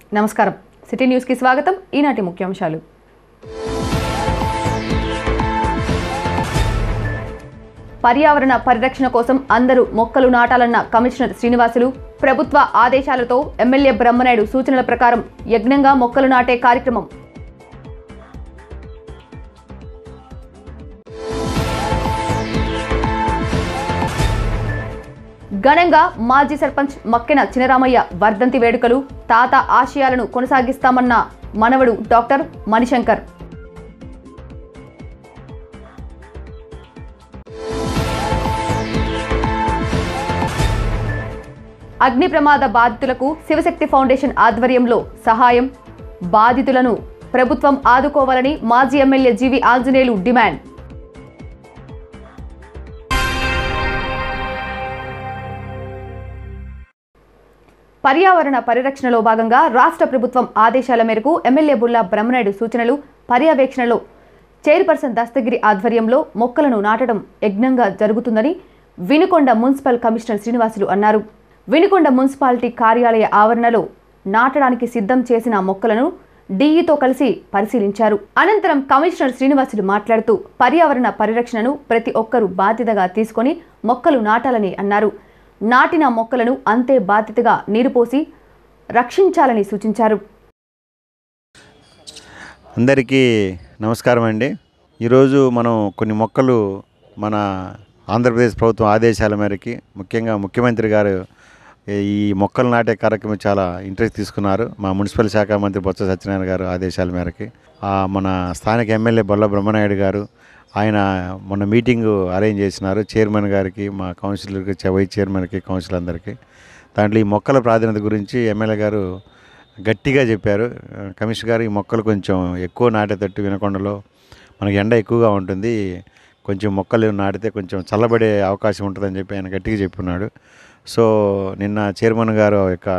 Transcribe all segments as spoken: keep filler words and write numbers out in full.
నమస్కారం city news కి స్వాగతం ఈనాటి ముఖ్యాంశాలు పర్యావరణ పరిరక్షణ కోసం అందరూ మొక్కలు నాటాలన్న కమిషనర్ శ్రీనివాసులు ప్రభుత్వ ఆదేశాలతో ఎమ్మెల్యే బ్రహ్మనాయుడు సూచనల ప్రకారం యజ్ఞంగా మొక్కలు నాటే కార్యక్రమం ఘనంగా మాజీ సర్పంచ్ మక్కెన చినరామయ్య వర్ధంతి వేడుకలు తాత ఆశయాలను కొనసాగిస్తామన్న మనవడు డాక్టర్ మణిశంకర్ అగ్ని ప్రమాద బాధితులకు శివశక్తి ఫౌండేషన్ ఆధ్వర్యంలో సహాయం బాధితులను ప్రభుత్వం ఆదుకోవాలని మాజీ ఎమ్మెల్యే జీవి ఆంజనేయులు డిమాండ్ పర్యావరణ పరిరక్షణలో భాగంగా రాష్ట్ర ప్రభుత్వం ఆదేశాల మేరకు ఎమ్మెల్యే బుల్లా బ్రహ్మనాయుడు సూచనలు పర్యవేక్షణలో చైర్పర్సన్ దస్తగిరి ఆధ్వర్యంలో మొక్కలను నాటడం యజ్ఞంగా జరుగుతుందని వినుకొండ మున్సిపల్ కమిషనర్ శ్రీనివాసులు అన్నారు. వినుకొండ మున్సిపాలిటీ కార్యాలయ ఆవరణలో నాటడానికి సిద్ధం చేసిన మొక్కలను డీఈతో కలిసి పరిశీలించారు. అనంతరం కమిషనర్ శ్రీనివాసులు మాట్లాడుతూ పర్యావరణ పరిరక్షణను ప్రతి ఒక్కరూ బాధ్యతగా తీసుకొని మొక్కలు నాటాలని అన్నారు. నాటిన మొక్కలను అంతే బాధ్యతగా నీరు పోసి రక్షించాలని సూచించారు. అందరికీ నమస్కారం అండి. ఈరోజు మనం కొన్ని మొక్కలు మన ఆంధ్రప్రదేశ్ ప్రభుత్వం ఆదేశాల మేరకు ముఖ్యంగా ముఖ్యమంత్రి గారు ఈ మొక్కలు నాటే కార్యక్రమం చాలా ఇంట్రెస్ట్ తీసుకున్నారు. మా మున్సిపల్ శాఖ మంత్రి బొత్స సత్యనారాయణ గారు ఆదేశాల మేరకు మన స్థానిక ఎమ్మెల్యే బొల్ల బ్రహ్మనాయుడు గారు ఆయన మొన్న మీటింగు అరేంజ్ చేసినారు. చైర్మన్ గారికి, మా కౌన్సిలర్కి, వైస్ చైర్మన్కి, కౌన్సిల్ అందరికీ. దాంట్లో ఈ మొక్కల ప్రాధాన్యత గురించి ఎమ్మెల్యే గారు గట్టిగా చెప్పారు. కమిషనర్ గారు ఈ మొక్కలు కొంచెం ఎక్కువ నాటేటట్టు వినకొండలో మనకి ఎండ ఎక్కువగా ఉంటుంది, కొంచెం మొక్కలు నాటితే కొంచెం చల్లబడే అవకాశం ఉంటుందని చెప్పి ఆయన గట్టిగా చెప్పున్నాడు. సో నిన్న చైర్మన్ గారు యొక్క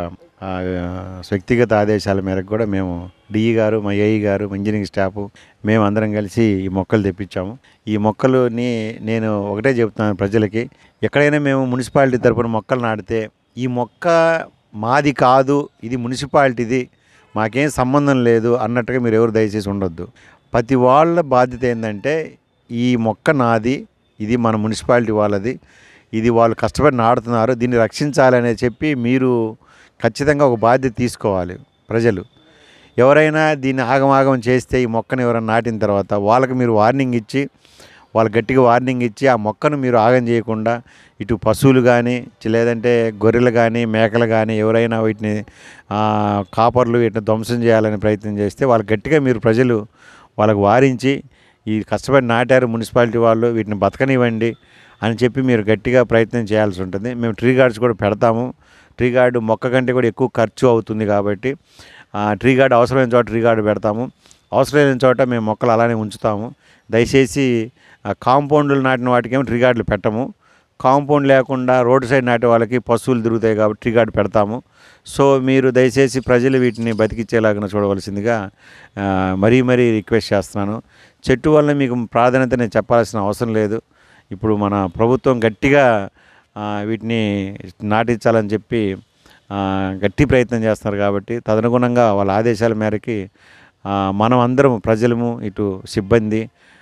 వ్యక్తిగత ఆదేశాల మేరకు కూడా మేము డిఈ గారు, మా ఏఈ గారు, ఇంజనీరింగ్ స్టాఫ్ మేము అందరం కలిసి ఈ మొక్కలు తెప్పించాము. ఈ మొక్కలుని నేను ఒకటే చెప్తున్నాను ప్రజలకి, ఎక్కడైనా మేము మున్సిపాలిటీ తరపున మొక్కలు నాటితే ఈ మొక్క మాది కాదు, ఇది మున్సిపాలిటీది, మాకేం సంబంధం లేదు అన్నట్టుగా మీరు ఎవరు దయచేసి ఉండొద్దు. ప్రతి వాళ్ళ బాధ్యత ఏంటంటే ఈ మొక్క నాది, ఇది మన మున్సిపాలిటీ వాళ్ళది, ఇది వాళ్ళు కష్టపడి నాటుతున్నారు, దీన్ని రక్షించాలని చెప్పి మీరు ఖచ్చితంగా ఒక బాధ్యత తీసుకోవాలి. ప్రజలు ఎవరైనా దీన్ని ఆగమాగం చేస్తే ఈ మొక్కను ఎవరైనా నాటిన తర్వాత వాళ్ళకి మీరు వార్నింగ్ ఇచ్చి, వాళ్ళు గట్టిగా వార్నింగ్ ఇచ్చి ఆ మొక్కను మీరు ఆగం చేయకుండా ఇటు పశువులు కానీ లేదంటే గొర్రెలు కానీ మేకలు కానీ ఎవరైనా వీటిని కాపర్లు వీటిని ధ్వంసం చేయాలని ప్రయత్నం చేస్తే వాళ్ళు గట్టిగా మీరు ప్రజలు వాళ్ళకు వారించి ఈ కష్టపడి నాటారు మున్సిపాలిటీ వాళ్ళు, వీటిని బతకనివ్వండి అని చెప్పి మీరు గట్టిగా ప్రయత్నం చేయాల్సి ఉంటుంది. మేము ట్రీ గార్డ్స్ కూడా పెడతాము. ట్రీ గార్డు మొక్క కంటే కూడా ఎక్కువ ఖర్చు అవుతుంది కాబట్టి ట్రీ గార్డు అవసరమైన చోట ట్రీ గార్డు పెడతాము, అవసరమైన చోట మేము మొక్కలు అలానే ఉంచుతాము. దయచేసి కాంపౌండ్లు నాటిన వాటికేమో ట్రీ గార్డులు పెట్టము, కాంపౌండ్ లేకుండా రోడ్డు సైడ్ నాటే వాళ్ళకి పశువులు తిరుగుతాయి కాబట్టి ట్రీ గార్డు పెడతాము. సో మీరు దయచేసి ప్రజలు వీటిని బతికించేలాగా చూడవలసిందిగా మరీ మరీ రిక్వెస్ట్ చేస్తున్నాను. చెట్టు వల్ల మీకు ప్రాధాన్యత నేను చెప్పాల్సిన అవసరం లేదు. ఇప్పుడు మన ప్రభుత్వం గట్టిగా వీటిని నాటించాలని చెప్పి గట్టి ప్రయత్నం చేస్తున్నారు కాబట్టి తదనుగుణంగా వాళ్ళ ఆదేశాల మేరకి మనం అందరం ప్రజలము, ఇటు సిబ్బంది,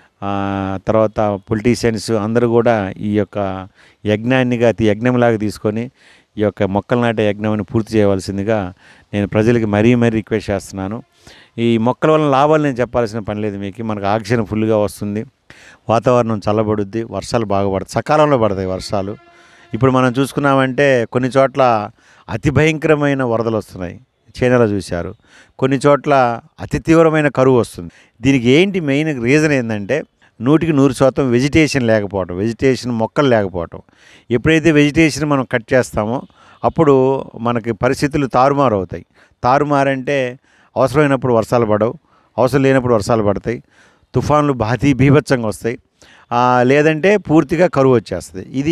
తర్వాత పొలిటీషియన్స్ అందరూ కూడా ఈ యొక్క యజ్ఞాన్నిగా అతి యజ్ఞంలాగా తీసుకొని ఈ యొక్క మొక్కలు నాటే యజ్ఞాన్ని పూర్తి చేయవలసిందిగా నేను ప్రజలకి మరీ మరీ రిక్వెస్ట్ చేస్తున్నాను. ఈ మొక్కల వల్ల లాభాలు నేను చెప్పాల్సిన పని లేదు మీకు. మనకు ఆక్సిజన్ ఫుల్గా వస్తుంది, వాతావరణం చల్లబడుద్ది, వర్షాలు బాగా పడతాయి, సకాలంలో పడతాయి వర్షాలు. ఇప్పుడు మనం చూసుకున్నామంటే కొన్ని చోట్ల అతి భయంకరమైన వరదలు వస్తున్నాయి, చైనాలో చూశారు. కొన్ని చోట్ల అతి తీవ్రమైన కరువు వస్తుంది. దీనికి ఏంటి మెయిన్ రీజన్ ఏంటంటే నూటికి నూరు శాతం వెజిటేషన్ లేకపోవటం, వెజిటేషన్ మొక్కలు లేకపోవటం. ఎప్పుడైతే వెజిటేషన్ మనం కట్ చేస్తామో అప్పుడు మనకి పరిస్థితులు తారుమారు అవుతాయి. తారుమారంటే అవసరమైనప్పుడు వర్షాలు పడవు, అవసరం లేనప్పుడు వర్షాలు పడతాయి, తుఫాన్లు భారీ బీభత్సంగా వస్తాయి, లేదంటే పూర్తిగా కరువు వచ్చేస్తుంది. ఇది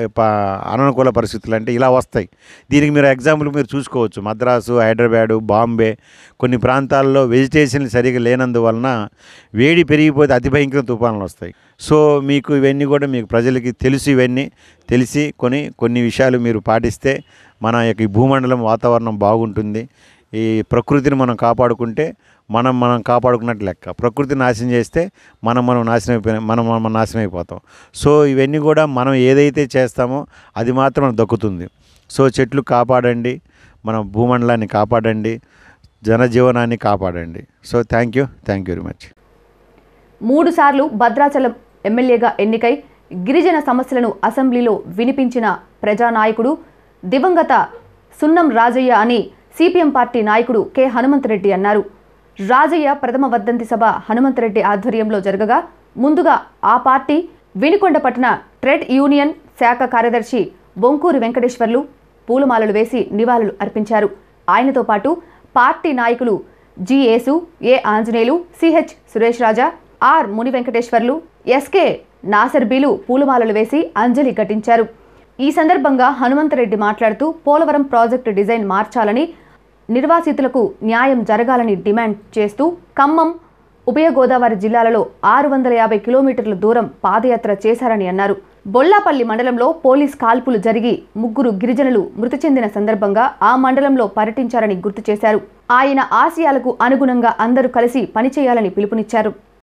అననుకూల పరిస్థితులు అంటే ఇలా వస్తాయి. దీనికి మీరు ఎగ్జాంపుల్ మీరు చూసుకోవచ్చు. మద్రాసు, హైదరాబాదు, బాంబే కొన్ని ప్రాంతాల్లో వెజిటేషన్లు సరిగా లేనందువలన వేడి పెరిగిపోతే అతి భయంకర తుఫాన్లు వస్తాయి. సో మీకు ఇవన్నీ కూడా మీకు ప్రజలకి తెలుసు. ఇవన్నీ తెలిసి కొన్ని కొన్ని విషయాలు మీరు పాటిస్తే మన యొక్క ఈ భూమండలం వాతావరణం బాగుంటుంది. ఈ ప్రకృతిని మనం కాపాడుకుంటే మనం మనం కాపాడుకున్నట్టు లెక్క. ప్రకృతిని నాశనం చేస్తే మనం మనం నాశనం అయిపోయి మనం మనం నాశనం అయిపోతాం. సో ఇవన్నీ కూడా మనం ఏదైతే చేస్తామో అది మాత్రం మనకు దక్కుతుంది. సో చెట్లు కాపాడండి, మన భూమండలాన్ని కాపాడండి, జనజీవనాన్ని కాపాడండి. So thank you thank you very much. మూడు సార్లు భద్రాచలం ఎమ్మెల్యేగా ఎన్నికై గిరిజన సమస్యలను అసెంబ్లీలో వినిపించిన ప్రజానాయకుడు దివంగత సున్నం రాజయ్య అని సిపిఎం పార్టీ నాయకుడు కె హనుమంతరెడ్డి అన్నారు. రాజయ్య ప్రథమ వర్ధంతి సభ హనుమంతరెడ్డి ఆధ్వర్యంలో జరగగా ముందుగా ఆ పార్టీ వినుకొండ పట్టణ ట్రేడ్ యూనియన్ శాఖ కార్యదర్శి బొంకూరి వెంకటేశ్వర్లు పూలమాలలు వేసి నివాళులు అర్పించారు. ఆయనతో పాటు పార్టీ నాయకులు G Yesu, A Anjaneyulu, CH Suresh Raja, R Muni Venkateswarlu, SK నాసర్బీలు పూలమాలలు వేసి అంజలి ఘటించారు. ఈ సందర్భంగా హనుమంతరెడ్డి మాట్లాడుతూ పోలవరం ప్రాజెక్టు డిజైన్ మార్చాలని, నిర్వాసితులకు న్యాయం జరగాలని డిమాండ్ చేస్తూ ఖమ్మం, ఉభయ గోదావరి జిల్లాలలో ఆరు వందల యాభై కిలోమీటర్ల దూరం పాదయాత్ర చేశారని అన్నారు. బొల్లాపల్లి మండలంలో పోలీస్ కాల్పులు జరిగి ముగ్గురు గిరిజనులు మృతి చెందిన సందర్భంగా ఆ మండలంలో పర్యటించారని గుర్తు చేశారు. ఆయన ఆశయాలకు అనుగుణంగా అందరూ కలిసి పనిచేయాలని పిలుపునిచ్చారు.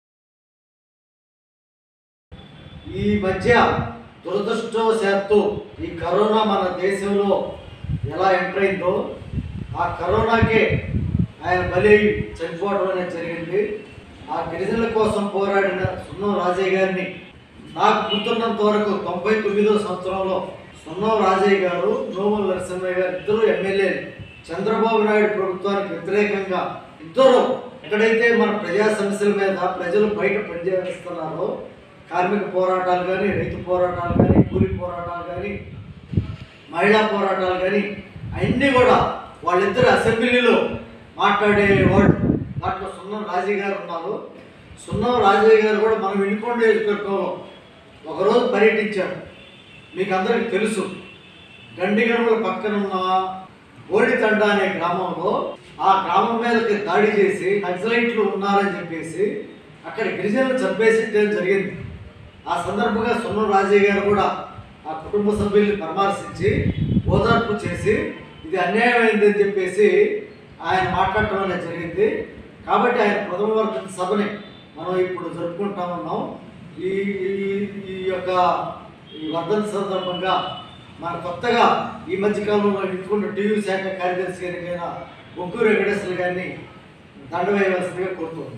ఈ మధ్య దురదృష్టవశాత్తు ఈ కరోనా మన దేశంలో ఎలా ఎంటర్ అయిందో ఆ కరోనాకే ఆయన బలి చనిపోవడం అనేది జరిగింది. ఆ గిరిజనుల కోసం పోరాడిన సున్నం రాజయ్య గారిని నాకు గుర్తున్నంత వరకు తొంభై తొమ్మిదో సంవత్సరంలో సున్నం రాజయ్య గారు, నోముల నరసింహయ్య గారు ఇద్దరు ఎమ్మెల్యేలు చంద్రబాబు నాయుడు ప్రభుత్వానికి వ్యతిరేకంగా ఇద్దరు ఎక్కడైతే మన ప్రజా సమస్యల మీద ప్రజలు బయట పనిచేస్తున్నారో, కార్మిక పోరాటాలు కానీ, రైతు పోరాటాలు కానీ, కూలి పోరాటాలు కానీ, మహిళా పోరాటాలు కానీ అన్నీ కూడా వాళ్ళిద్దరు అసెంబ్లీలో మాట్లాడేవాడు. దాంట్లో సున్నం రాజయ్య గారు ఉన్నారు. సున్నం రాజయ్య గారు కూడా మనం వినుకొండ నియోజకవర్గంలో ఒకరోజు పర్యటించారు. మీకు అందరికీ తెలుసు, గండిగనుల పక్కన ఉన్న బోడితండ అనే గ్రామంలో ఆ గ్రామం మీదకి దాడి చేసి నక్సలైట్లు ఉన్నారని చెప్పేసి అక్కడ గిరిజనులు చంపేసి జరిగింది. ఆ సందర్భంగా సున్నం రాజయ్య గారు కూడా ఆ కుటుంబ సభ్యుల్ని పరామర్శించి ఓదార్పు చేసి ఇది అన్యాయమైందని చెప్పేసి ఆయన మాట్లాడటం అనేది జరిగింది. కాబట్టి ఆయన ప్రథమ వర్ధంతి సభని మనం ఇప్పుడు జరుపుకుంటా ఉన్నాం. ఈ ఈ యొక్క ఈ వర్ధంతి సందర్భంగా మన కొత్తగా ఈ మధ్యకాలంలో వినుకొండ టీవీ శాఖ కార్యదర్శి గారికైన బొంకూరి వెంకటేశ్వర గారిని దండ వేయవలసిందిగా కోరుతున్నాం.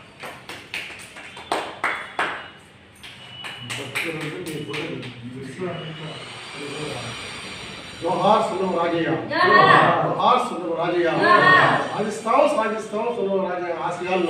జోహార్ సున్నం రాజయ్య, జోహార్ సున్నం రాజయ్య, సాధిస్తాం సాధిస్తాం సున్నం రాజయ్య ఆశయాల్లో.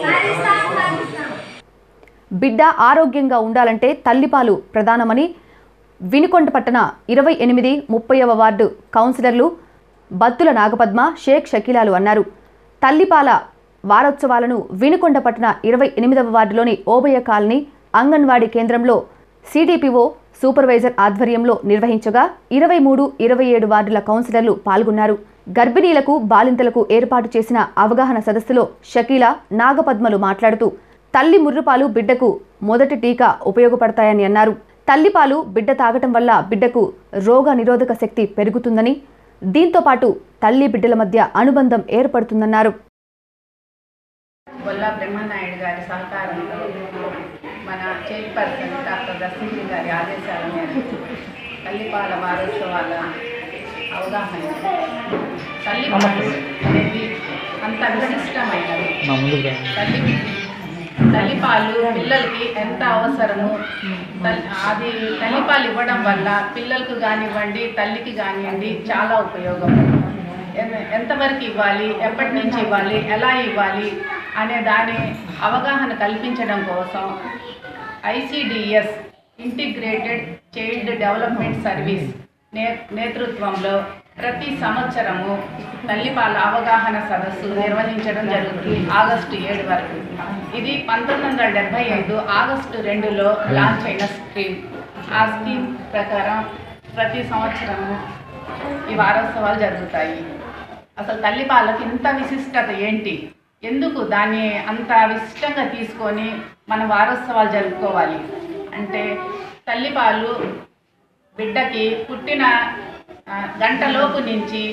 బిడ్డ ఆరోగ్యంగా ఉండాలంటే తల్లిపాలు ప్రధానమని వినుకొండ పట్టణ ఇరవై ఎనిమిది ముప్పైవ వార్డు కౌన్సిలర్లు బత్తుల నాగపద్మ, షేక్ షకీలాలు అన్నారు. తల్లిపాల వారోత్సవాలను వినుకొండ పట్టణ ఇరవై ఎనిమిదవ వార్డులోని ఓబయ్య కాలనీ అంగన్వాడీ కేంద్రంలో సిడిపిఓ సూపర్వైజర్ ఆధ్వర్యంలో నిర్వహించగా ఇరవై మూడు ఇరవై ఏడు వార్డుల కౌన్సిలర్లు పాల్గొన్నారు. గర్భిణీలకు, బాలింతలకు ఏర్పాటు చేసిన అవగాహన సదస్సులో షకీలా, నాగపద్మలు మాట్లాడుతూ తల్లి ముర్రుపాలు బిడ్డకు మొదటి టీకా ఉపయోగపడతాయని అన్నారు. తల్లిపాలు బిడ్డ తాగటం వల్ల బిడ్డకు రోగ నిరోధక శక్తి పెరుగుతుందని, దీంతో పాటు తల్లి బిడ్డల మధ్య అనుబంధం ఏర్పడుతుందన్నారు. బొల్లా బ్రహ్మనాయుడు గారి సహకారంతో మన చైర్పర్సన్ డాక్టర్ దస్తగిరి గారి ఆదేశాల మేరకు తల్లిపాల వారోత్సవాల అవగాహన. తల్లిపాలు అనేది అంత విశిష్టమైనది. తల్లి తల్లిపాలు పిల్లలకి ఎంత అవసరము, అది తల్లిపాలు ఇవ్వడం వల్ల పిల్లలకు కానివ్వండి, తల్లికి కానివ్వండి చాలా ఉపయోగం. ఎంతవరకు ఇవ్వాలి, ఎప్పటి నుంచి ఇవ్వాలి, ఎలా ఇవ్వాలి అనే దాని అవగాహన కల్పించడం కోసం ICDS integrated child development service నే నేతృత్వంలో ప్రతి సంవత్సరము తల్లిపాల అవగాహన సదస్సు నిర్వహించడం జరుగుతుంది ఆగస్టు ఏడు వరకు. ఇది పంతొమ్మిది వందల డెబ్బై ఐదు ఆగస్టు రెండులో లాంచ్ అయిన స్కీమ్. ఆ స్కీమ్ ప్రకారం ప్రతి సంవత్సరము ఈ వారోత్సవాలు జరుగుతాయి. అసలు తల్లిపాలకి ఇంత విశిష్టత ఏంటి, ఎందుకు దాన్ని అంత విశిష్టంగా తీసుకొని మన వారోత్సవాలు జరుపుకోవాలి అంటే, తల్లిపాలు బిడ్డకి పుట్టిన గంటలోపు నుంచి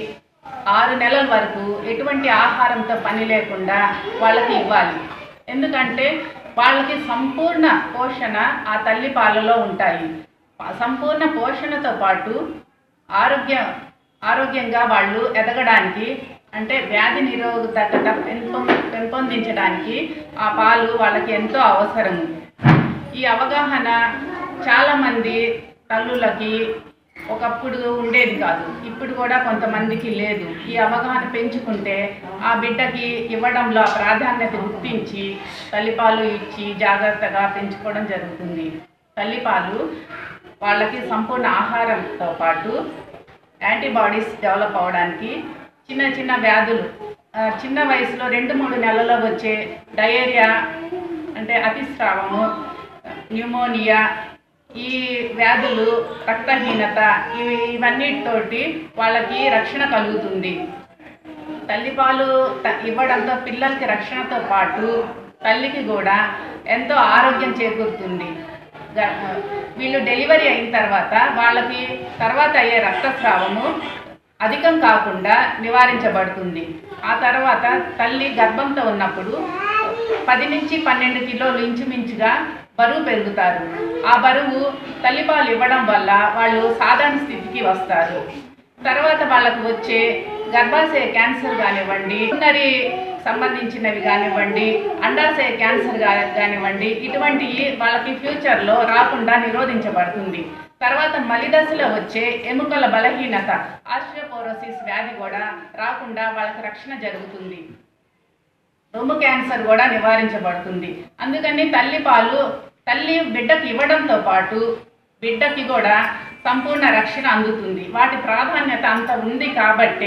ఆరు నెలల వరకు ఎటువంటి ఆహారంతో పని లేకుండా వాళ్ళకి ఇవ్వాలి. ఎందుకంటే వాళ్ళకి సంపూర్ణ పోషణ ఆ తల్లి పాలలో ఉంటాయి. సంపూర్ణ పోషణతో పాటు ఆరోగ్య ఆరోగ్యంగా వాళ్ళు ఎదగడానికి, అంటే వ్యాధి నిరోధకత పెంపొ పెంపొందించడానికి ఆ పాలు వాళ్ళకి ఎంతో అవసరము. ఈ అవగాహన చాలామంది తల్లులకి ఒకప్పుడు ఉండేది కాదు, ఇప్పుడు కూడా కొంతమందికి లేదు. ఈ అవగాహన పెంచుకుంటే ఆ బిడ్డకి ఇవ్వడంలో ఆ ప్రాధాన్యత గుర్తించి తల్లిపాలు ఇచ్చి జాగ్రత్తగా పెంచుకోవడం జరుగుతుంది. తల్లిపాలు వాళ్ళకి సంపూర్ణ ఆహారంతో పాటు యాంటీబాడీస్ డెవలప్ అవ్వడానికి, చిన్న చిన్న వ్యాధులు చిన్న వయసులో రెండు మూడు నెలల్లో వచ్చే డయేరియా అంటే అతిస్రావము, న్యూమోనియా, ఈ వ్యాధులు, రక్తహీనత, ఇవి ఇవన్నిటితోటి వాళ్ళకి రక్షణ కలుగుతుంది. తల్లిపాలు ఇవ్వడంతో పిల్లలకి రక్షణతో పాటు తల్లికి కూడా ఎంతో ఆరోగ్యం చేకూరుతుంది. వీళ్ళు డెలివరీ అయిన తర్వాత వాళ్ళకి తర్వాత అయ్యే రక్తస్రావము అధికం కాకుండా నివారించబడుతుంది. ఆ తర్వాత తల్లి గర్భంతో ఉన్నప్పుడు పది నుంచి పన్నెండు కిలోలు ఇంచుమించుగా బరువు పెరుగుతారు. ఆ బరువు తల్లిపాలు ఇవ్వడం వల్ల వాళ్ళు సాధారణ స్థితికి వస్తారు. తర్వాత వాళ్ళకు వచ్చే గర్భాశయ క్యాన్సర్ కానివ్వండి, యూరినరీ సంబంధించినవి కానివ్వండి, అండాశయ క్యాన్సర్ కానివ్వండి, ఇటువంటివి వాళ్ళకి ఫ్యూచర్లో రాకుండా నిరోధించబడుతుంది. తర్వాత మలిదశలో వచ్చే ఎముకల బలహీనత, ఆస్టియోపోరోసిస్ వ్యాధి కూడా రాకుండా వాళ్ళకి రక్షణ జరుగుతుంది. రొమ్ము క్యాన్సర్ కూడా నివారించబడుతుంది. అందుకని తల్లిపాలు తల్లి బిడ్డకి ఇవ్వడంతో పాటు బిడ్డకి కూడా సంపూర్ణ రక్షణ అందుతుంది. వాటి ప్రాధాన్యత అంత ఉంది కాబట్టే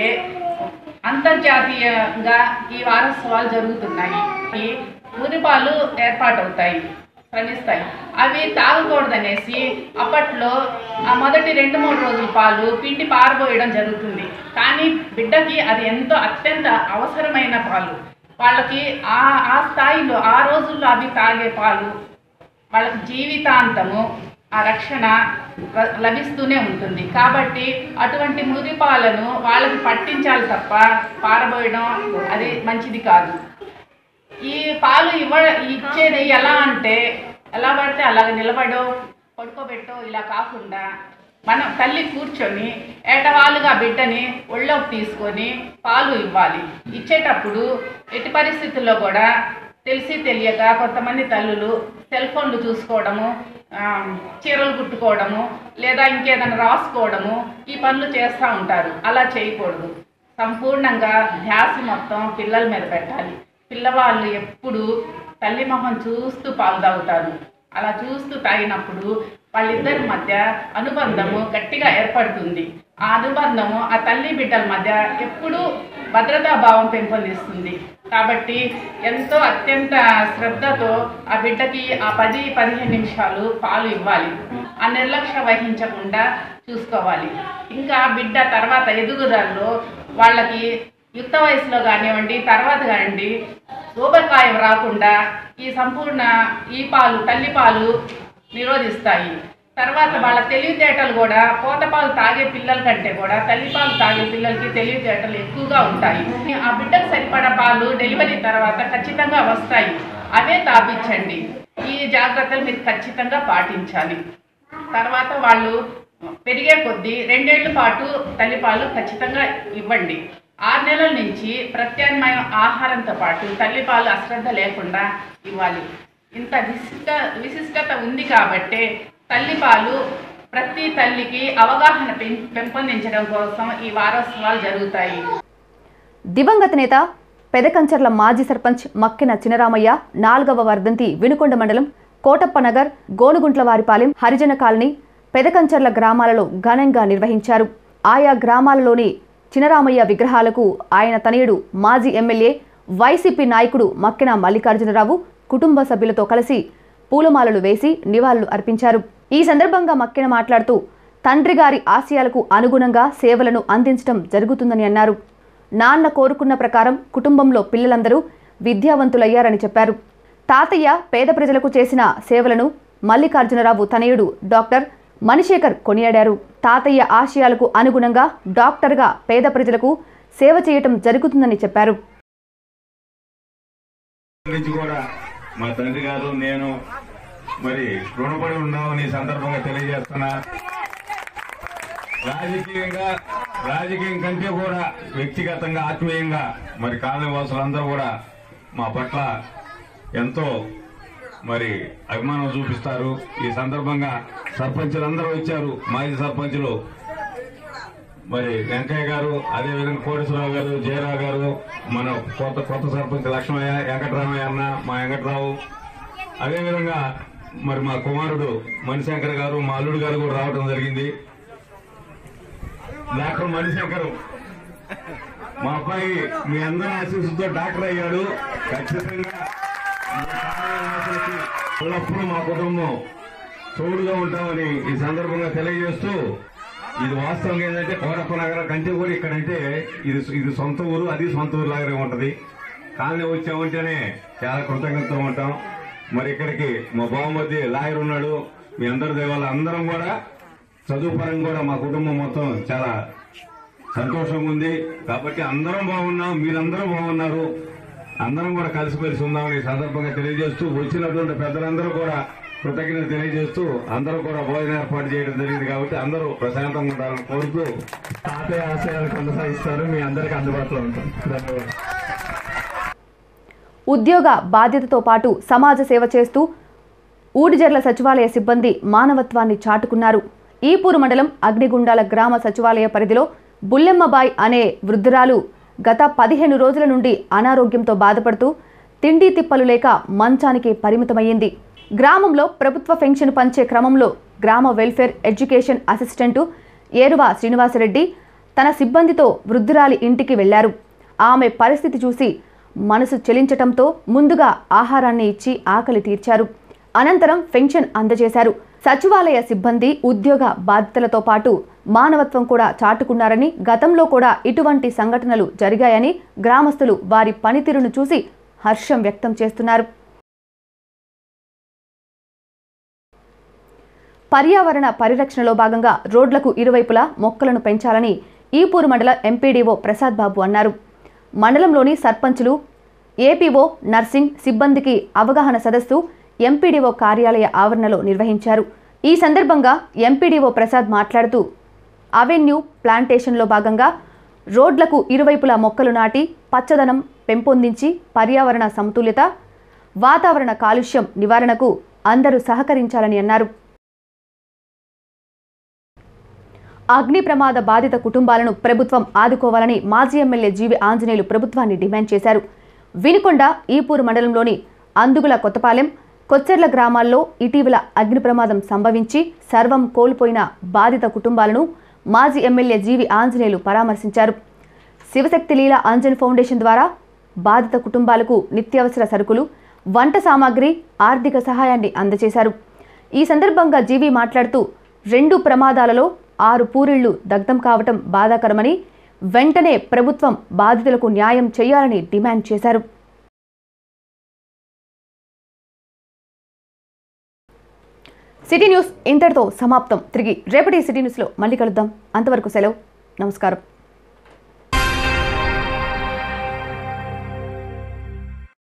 అంతర్జాతీయంగా ఈ వారోత్సవాలు జరుగుతున్నాయి. ఈ మురిపాలు ఏర్పాటవుతాయి, శ్రమిస్తాయి. అవి తాగకూడదనేసి అప్పట్లో ఆ మొదటి రెండు మూడు రోజుల పాలు పిండి పారబోయడం జరుగుతుంది. కానీ బిడ్డకి అది ఎంతో అత్యంత అవసరమైన పాలు. వాళ్ళకి ఆ ఆ స్థాయిలో ఆ రోజుల్లో అవి తాగే పాలు వాళ్ళకి జీవితాంతము ఆ రక్షణ లభిస్తూనే ఉంటుంది. కాబట్టి అటువంటి మురిపాలను వాళ్ళకి పట్టించాలి తప్ప పారబోయడం అది మంచిది కాదు. ఈ పాలు ఇవ్వ ఇచ్చేది ఎలా అంటే ఎలా పడితే అలాగ నిలబడో పడుకోబెట్టో ఇలా కాకుండా మనం తల్లి కూర్చొని ఏటవాలుగా బిడ్డని ఒళ్ళోకి తీసుకొని పాలు ఇవ్వాలి. ఇచ్చేటప్పుడు ఎట్టి పరిస్థితుల్లో కూడా తెలిసి తెలియక కొంతమంది తల్లులు సెల్ ఫోన్లు చూసుకోవడము, చీరలు కుట్టుకోవడము, లేదా ఇంకేదైనా రాసుకోవడము, ఈ పనులు చేస్తూ ఉంటారు. అలా చేయకూడదు. సంపూర్ణంగా ధ్యాస మొత్తం పిల్లల మీద పెట్టాలి. పిల్లవాళ్ళు ఎప్పుడు తల్లి మొహం చూస్తూ పాలు తాగుతారు. అలా చూస్తూ తాగినప్పుడు వాళ్ళిద్దరి మధ్య అనుబంధము గట్టిగా ఏర్పడుతుంది. ఆ అనుబంధము ఆ తల్లి బిడ్డల మధ్య ఎప్పుడూ భద్రతాభావం పెంపొందిస్తుంది. కాబట్టి ఎంతో అత్యంత శ్రద్ధతో ఆ బిడ్డకి ఆ పది పదిహేను నిమిషాలు పాలు ఇవ్వాలి. ఆ నిర్లక్ష్యం వహించకుండా చూసుకోవాలి. ఇంకా బిడ్డ తర్వాత ఎదుగుదలలో వాళ్ళకి యుక్త వయసులో కానివ్వండి, తర్వాత కానివ్వండి, ఊబకాయం రాకుండా ఈ సంపూర్ణ ఈ పాలు తల్లి పాలు నిరోధిస్తాయి. తర్వాత వాళ్ళ తెలివితేటలు కూడా పోతపాలు తాగే పిల్లల కంటే కూడా తల్లిపాలు తాగే పిల్లలకి తెలివితేటలు ఎక్కువగా ఉంటాయి. ఆ బిడ్డకు సరిపడా పాలు డెలివరీ తర్వాత ఖచ్చితంగా వస్తాయి. అవే తాపించండి. ఈ జాగ్రత్తలు మీరు ఖచ్చితంగా పాటించాలి. తర్వాత వాళ్ళు పెరిగే కొద్దీ రెండేళ్ల పాటు తల్లిపాలు ఖచ్చితంగా ఇవ్వండి. ఆరు నెలల నుంచి ప్రత్యామ్నాయ ఆహారంతో పాటు తల్లిపాలు అశ్రద్ధ లేకుండా ఇవ్వాలి. ఇంత విశిష్ట విశిష్టత ఉంది కాబట్టే తల్లిపాలు ప్రతి తల్లికి అవగాహన పెంపొందించడం కోసం ఈ వారోత్సవాలు జరుగుతాయి. దివంగత నేత పెదకంచర్ల మాజీ సర్పంచ్ మక్కెన చినరామయ్య నాలుగవ వర్ధంతి వినుకొండ మండలం కోటప్ప నగర్, గోనుగుంట్లవారిపాలెం, హరిజన కాలనీ, పెదకంచర్ల గ్రామాలలో ఘనంగా నిర్వహించారు. ఆయా గ్రామాలలోని చినరామయ్య విగ్రహాలకు ఆయన తనయుడు మాజీ ఎమ్మెల్యే వైసీపీ నాయకుడు మక్కెన మల్లికార్జునరావు కుటుంబ సభ్యులతో కలిసి పూలమాలలు వేసి నివాళులు అర్పించారు. ఈ సందర్భంగా మక్కెన మాట్లాడుతూ తండ్రి గారి ఆశయాలకు అనుగుణంగా సేవలను అందించడం జరుగుతుందని అన్నారు. నాన్న కోరుకున్న ప్రకారం కుటుంబంలో పిల్లలందరూ విద్యావంతులయ్యారని చెప్పారు. తాతయ్య పేద ప్రజలకు చేసిన సేవలను మల్లికార్జునరావు తనయుడు డాక్టర్ మణిశేఖర్ కొనియాడారు. తాతయ్య ఆశయాలకు అనుగుణంగా డాక్టర్గా పేద ప్రజలకు సేవ చేయటం జరుగుతుందని చెప్పారు. మా తండ్రి గారు నేను మరి రుణపడి ఉన్నామని సందర్భంగా తెలియజేస్తున్నా. రాజకీయంగా రాజకీయం కంటే కూడా వ్యక్తిగతంగా ఆత్మీయంగా మరి కాలనీ వాసులందరూ కూడా మా పట్ల ఎంతో మరి అభిమానం చూపిస్తారు. ఈ సందర్భంగా సర్పంచులందరూ వచ్చారు. మాజీ సర్పంచులు మరి వెంకయ్య గారు, అదేవిధంగా కోటేశ్వరరావు గారు, జయరావు గారు, మన కొత్త కొత్త సర్పంచ్ లక్ష్మయ్య, వెంకటరామయ్య అన్న, మా వెంకటరావు, అదేవిధంగా మరి మా కుమారుడు మణిశంకర్ గారు, మా అల్లుడు గారు కూడా రావడం జరిగింది. డాక్టర్ మణిశంకర్ మా అబ్బాయి మీ అందరి ఆశీస్సుతో డాక్టర్ అయ్యాడు. ఖచ్చితంగా ఎల్లప్పుడూ మా కుటుంబం తోడుగా ఉంటామని ఈ సందర్భంగా తెలియజేస్తూ, ఇది వాస్తవం ఏంటంటే కోరప్ప నగరం కంటే కూడా ఇక్కడంటే ఇది ఇది సొంత ఊరు, అది సొంత ఊరు లాగానే ఉంటది. కాలనీ వచ్చామంటేనే చాలా కృతజ్ఞతతో ఉంటాం. మరి ఇక్కడికి మా బావమధ్య లాయర్ ఉన్నాడు. మీ అందరి దేవాల అందరం కూడా చదువు పరంగా కూడా మా కుటుంబం మొత్తం చాలా సంతోషంగా ఉంది. కాబట్టి అందరం బాగున్నాం, మీరందరూ బాగున్నారు, అందరం కూడా కలిసిమెలిసి ఉందామని సందర్భంగా తెలియజేస్తూ, వచ్చినటువంటి పెద్దలందరూ కూడా కృతజ్ఞత తెలియజేస్తూ అందరూ కూడా భోజనం ఏర్పాటు చేయడం జరిగింది. కాబట్టి అందరూ ప్రశాంతంగా ఉండాలని కోరుతూ తాతయ్య ఆశయాలు కొనసాగిస్తారు. మీ అందరికీ అందుబాటులో ఉంటాం. ధన్యవాదాలు. ఉద్యోగ బాధ్యతతో పాటు సమాజ సేవ చేస్తూ ఊడిజర్ల సచివాలయ సిబ్బంది మానవత్వాన్ని చాటుకున్నారు. ఈపూరు మండలం అగ్నిగుండాల గ్రామ సచివాలయ పరిధిలో బుల్లెమ్మబాయ్ అనే వృద్ధురాలు గత పదిహేను రోజుల నుండి అనారోగ్యంతో బాధపడుతూ తిండి తిప్పలు లేక మంచానికి పరిమితమయ్యింది. గ్రామంలో ప్రభుత్వ పెన్షన్ పంచే క్రమంలో గ్రామ welfare education assistant Eruva Srinivasareddy తన సిబ్బందితో వృద్ధురాలి ఇంటికి వెళ్లారు. ఆమె పరిస్థితి చూసి మనసు చెలించటంతో ముందుగా ఆహారాన్ని ఇచ్చి ఆకలి తీర్చారు. అనంతరం పెన్షన్ అందజేశారు. సచివాలయ సిబ్బంది ఉద్యోగ బాధ్యతలతో పాటు మానవత్వం కూడా చాటుకున్నారని, గతంలో కూడా ఇటువంటి సంఘటనలు జరిగాయని గ్రామస్తులు వారి పనితీరును చూసి హర్షం వ్యక్తం చేస్తున్నారు. పర్యావరణ పరిరక్షణలో భాగంగా రోడ్లకు ఇరువైపులా మొక్కలను పెంచాలని ఈపూరు మండల ఎంపీడీఓ ప్రసాద్ బాబు అన్నారు. మండలంలోని సర్పంచులు, ఏపీఓ, నర్సింగ్ సిబ్బందికి అవగాహన సదస్సు ఎంపీడీఓ కార్యాలయ ఆవరణలో నిర్వహించారు. ఈ సందర్భంగా ఎంపీడీఓ ప్రసాద్ మాట్లాడుతూ అవెన్యూ ప్లాంటేషన్లో భాగంగా రోడ్లకు ఇరువైపులా మొక్కలు నాటి పచ్చదనం పెంపొందించి పర్యావరణ సమతుల్యత, వాతావరణ కాలుష్యం నివారణకు అందరూ సహకరించాలని అన్నారు. అగ్ని ప్రమాద బాధిత కుటుంబాలను ప్రభుత్వం ఆదుకోవాలని మాజీ ఎమ్మెల్యే జీవి ఆంజనేయులు ప్రభుత్వాన్ని డిమాండ్ చేశారు. వినుకొండ, ఈపూరు మండలంలోని అందుగుల కొత్తపాలెం, కొచ్చెర్ల గ్రామాల్లో ఇటీవల అగ్ని ప్రమాదం సంభవించి సర్వం కోల్పోయిన బాధిత కుటుంబాలను మాజీ ఎమ్మెల్యే జీవి ఆంజనేయులు పరామర్శించారు. శివశక్తి లీలా ఆంజన్ ఫౌండేషన్ ద్వారా బాధిత కుటుంబాలకు నిత్యావసర సరుకులు, వంట సామాగ్రి, ఆర్థిక సహాయాన్ని అందజేశారు. ఈ సందర్భంగా జీవి మాట్లాడుతూ రెండు ప్రమాదాలలో ఆరు పూరిళ్లు దగ్ధం కావటం బాధాకరమని, వెంటనే ప్రభుత్వం బాధితులకు న్యాయం చేయాలని డిమాండ్ చేశారు. సిటీ న్యూస్ ఇంతటితో సమాప్తం. తిరిగి రేపటి సిటీ న్యూస్లో మళ్ళీ కలుద్దాం. అంతవరకు సెలవు. నమస్కారం.